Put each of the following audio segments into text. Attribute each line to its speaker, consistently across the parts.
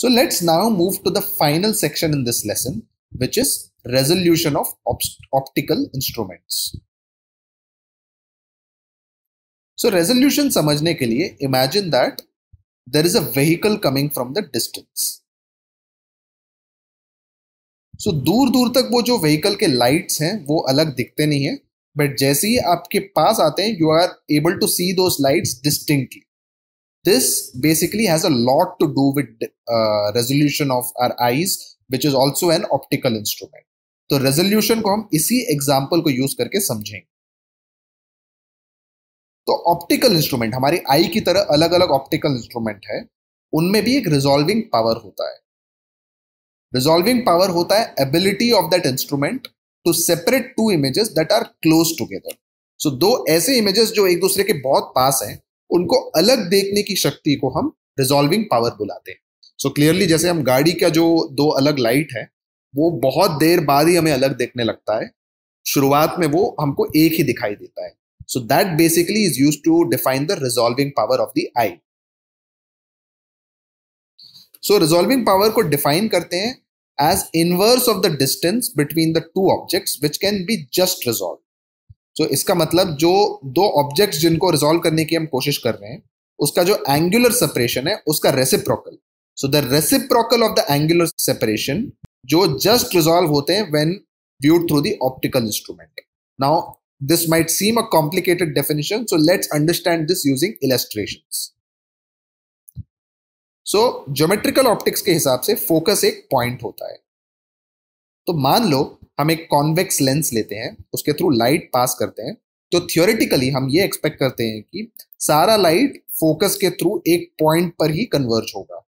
Speaker 1: So let's now move to the final section in this lesson, which is resolution of optical instruments. So resolution समझने के लिए imagine that there is a vehicle coming from the distance. So दूर दूर तक वो जो vehicle के lights हैं वो अलग दिखते नहीं है, but जैसे ही आपके पास आते हैं you are able to see those lights distinctly. This basically has a lot to do with resolution of our eyes, which is also an optical instrument. तो resolution को हम इसी example को use करके समझेंगे. तो ऑप्टिकल इंस्ट्रूमेंट हमारी आई की तरह अलग अलग ऑप्टिकल इंस्ट्रूमेंट है, उनमें भी एक रिजॉल्विंग पावर होता है. रिजॉल्विंग पावर होता है ability of that instrument to separate two images that are close together. So दो ऐसे इमेजेस जो एक दूसरे के बहुत पास हैं, उनको अलग देखने की शक्ति को हम रिजॉल्विंग पावर बुलाते हैं. सो क्लियरली जैसे हम गाड़ी का जो दो अलग लाइट है वो बहुत देर बाद ही हमें अलग देखने लगता है, शुरुआत में वो हमको एक ही दिखाई देता है. So that basically is used to define the resolving power of the eye. So resolving power को define करते हैं as inverse of the distance between the two objects which can be just resolved. So इसका मतलब जो दो objects जिनको resolve करने की हम कोशिश कर रहे हैं, उसका जो angular separation है उसका reciprocal. So the reciprocal of the angular separation जो just resolve होते हैं when viewed through the optical instrument. Now this might seem a complicated definition, so let's understand this using illustrations. So geometrical optics के हिसाब से focus एक point होता है. तो मान लो हम एक कॉन्वेक्स लेंस लेते हैं, उसके थ्रू लाइट पास करते हैं, तो थियोरेटिकली हम ये एक्सपेक्ट करते हैं कि सारा लाइट फोकस के थ्रू एक पॉइंट पर ही कन्वर्ज होगा.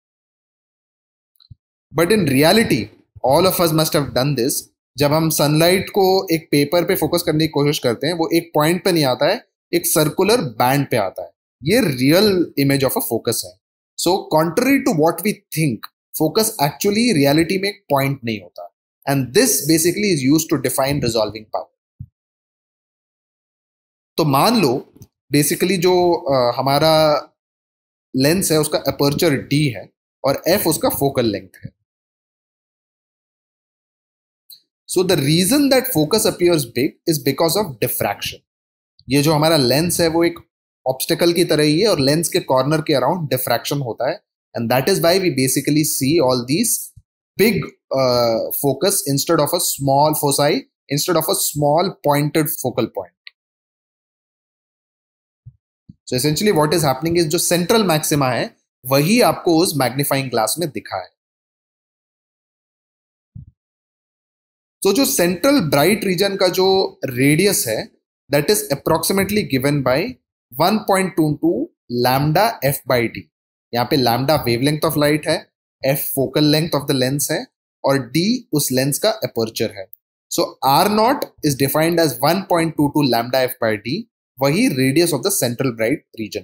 Speaker 1: But in reality all of us must have done this. जब हम सनलाइट को एक पेपर पे फोकस करने की कोशिश करते हैं, वो एक पॉइंट पे नहीं आता है, एक सर्कुलर बैंड पे आता है. ये real image of a focus है. So contrary to what we think, focus actually reality में एक पॉइंट नहीं होता. And this basically is used to define resolving power. तो मान लो बेसिकली जो हमारा लेंस है उसका अपर्चर d है और f उसका फोकल लेंथ है. So the reason that focus appears big is because of diffraction. ये जो हमारा लेंस है वो एक ऑब्स्टिकल की तरह ही है और लेंस के कॉर्नर के अराउंड डिफ्रैक्शन होता है, and that is why we basically see all these big focus instead of a small foci, instead of a small pointed focal point. So essentially what is happening is जो central maxima है वही आपको उस magnifying glass में दिखा है. तो जो सेंट्रल ब्राइट रीजन का जो रेडियस है that is approximately given by 1.22 lambda F by D. यहाँ पे लैम्डा वेवलेंथ ऑफ लाइट है, F focal length of the lens है और डी उस लेंस का अपर्चर है. So R naught is defined as 1.22 lambda F by D, वही radius of the central bright region.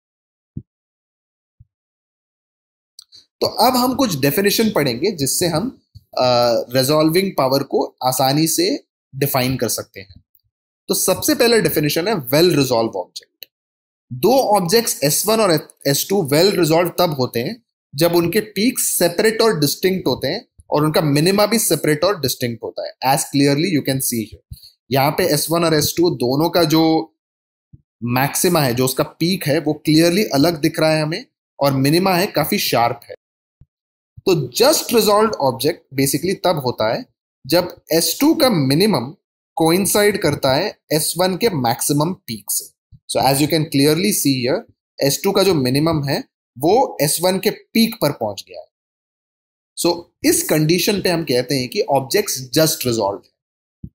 Speaker 1: तो अब हम कुछ डेफिनेशन पढ़ेंगे जिससे हम रिजॉल्विंग पावर को आसानी से डिफाइन कर सकते हैं. तो सबसे पहला डेफिनेशन है वेल रिजॉल्व ऑब्जेक्ट. दो ऑब्जेक्ट्स S1 और S2 वेल रिजॉल्व तब होते हैं जब उनके पीक्स सेपरेट और डिस्टिंक्ट होते हैं और उनका मिनिमा भी सेपरेट और डिस्टिंक्ट होता है, as clearly you can see here. यहाँ पे S1 और S2 दोनों का जो मैक्सिमा है, जो उसका पीक है, वो क्लियरली अलग दिख रहा है हमें और मिनिमा है काफी शार्प है. तो जस्ट रिजॉल्व्ड ऑब्जेक्ट बेसिकली तब होता है जब S2 का मिनिमम कोइंसाइड करता है S1 के मैक्सिमम पीक से. So as you can clearly see here, S2 का जो मिनिमम है वो S1 के पीक पर पहुंच गया है. सो इस कंडीशन पे हम कहते हैं कि ऑब्जेक्ट्स जस्ट रिजॉल्व है.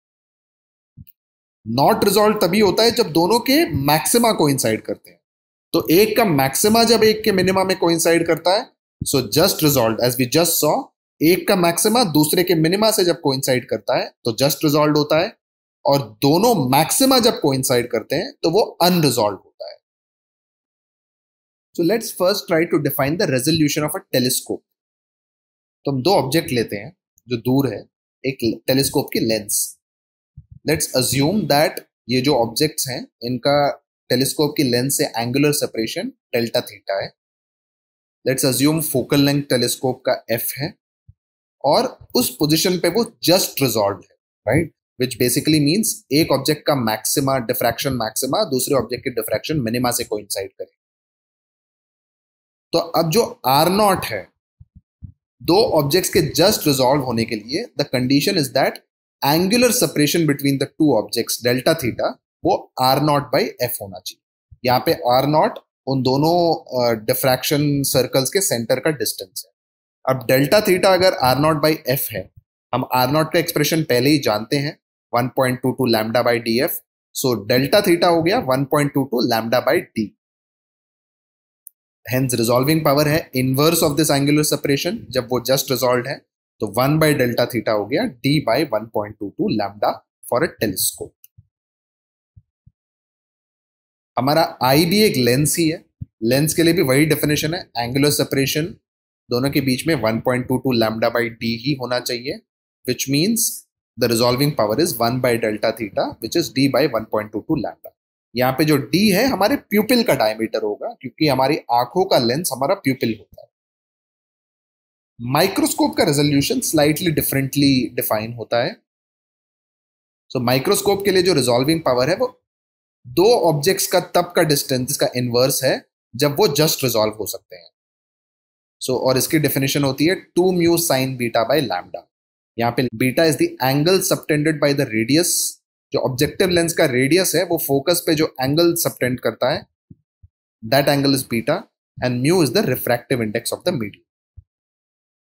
Speaker 1: नॉट रिजॉल्व तभी होता है जब दोनों के मैक्सिमा कोइंसाइड करते हैं. तो एक का मैक्सिमा जब एक के मिनिमा में कोइंसाइड करता है, so just resolve as we just saw, एक का मैक्सिमा दूसरे के मिनिमा से जब कोइंसाइड करता है तो जस्ट रिजॉल्व होता है, और दोनों मैक्सिमा जब कोइंसाइड करते हैं तो वो अनरिजॉल्व होता है. So let's first try to define the resolution of a telescope. तो हम दो ऑब्जेक्ट लेते हैं जो दूर है, एक टेलीस्कोप की लेंस. लेट्स अज्यूम दैट ये जो ऑब्जेक्ट्स हैं इनका टेलीस्कोप की लेंस से एंगुलर सेपरेशन डेल्टा थीटा है. Let's assume focal length telescope का f है और उस पोजीशन पे वो जस्ट रिजॉल्व है, राइट, विच बेसिकली मींस एक ऑब्जेक्ट का मैक्सिमा, डिफ्रैक्शन मैक्सिमा दूसरे ऑब्जेक्ट के डिफ्रैक्शन मिनिमा से कोइंसाइड करे। तो अब जो आर नॉट है, दो ऑब्जेक्ट्स के जस्ट रिजॉल्व होने के लिए the condition is that angular separation between the two objects delta theta वो आर नॉट बाई एफ होना चाहिए। यहाँ पे आर नॉट उन दोनों डिफ्रैक्शन सर्कल्स के सेंटर का डिस्टेंस है। अब डेल्टा थीटा अगर आर नॉट बाई एफ है, हम आर नॉट का एक्सप्रेशन पहले ही जानते हैं 1.22 lambda by D F, so delta theta हो गया 1.22 lambda by D. Hence resolving power है inverse of this angular separation, जब वो जस्ट रिजॉल्व है तो 1 बाई डेल्टा थीटा हो गया D by 1.22 lambda for a telescope. हमारा आई भी एक लेंस ही है, लेंस के लिए भी वही डेफिनेशन है, एंगुलर सेपरेशन दोनों के बीच में 1.22 लैम्डा बाई डी ही होना चाहिए, which means the resolving power is 1 by delta theta which is D by 1.22 lambda. यहाँ पे जो डी है हमारे प्यूपिल का डायमीटर होगा, क्योंकि हमारी आंखों का लेंस हमारा प्यूपिल होता है। माइक्रोस्कोप का रेजोल्यूशन स्लाइटली डिफरेंटली डिफाइन होता है। सो माइक्रोस्कोप के लिए जो रिजॉल्विंग पावर है वो दो ऑब्जेक्ट्स का तब का डिस्टेंस का इनवर्स है जब वो जस्ट रिजॉल्व हो सकते हैं। और इसकी डेफिनेशन होती है 2 mu sine beta by lambda. यहाँ पे beta is the angle subtended by the radius, जो ऑब्जेक्टिव लेंस का रेडियस है वो फोकस पे जो एंगल सबटेंड करता है that angle is beta, and mu is the refractive index of the medium.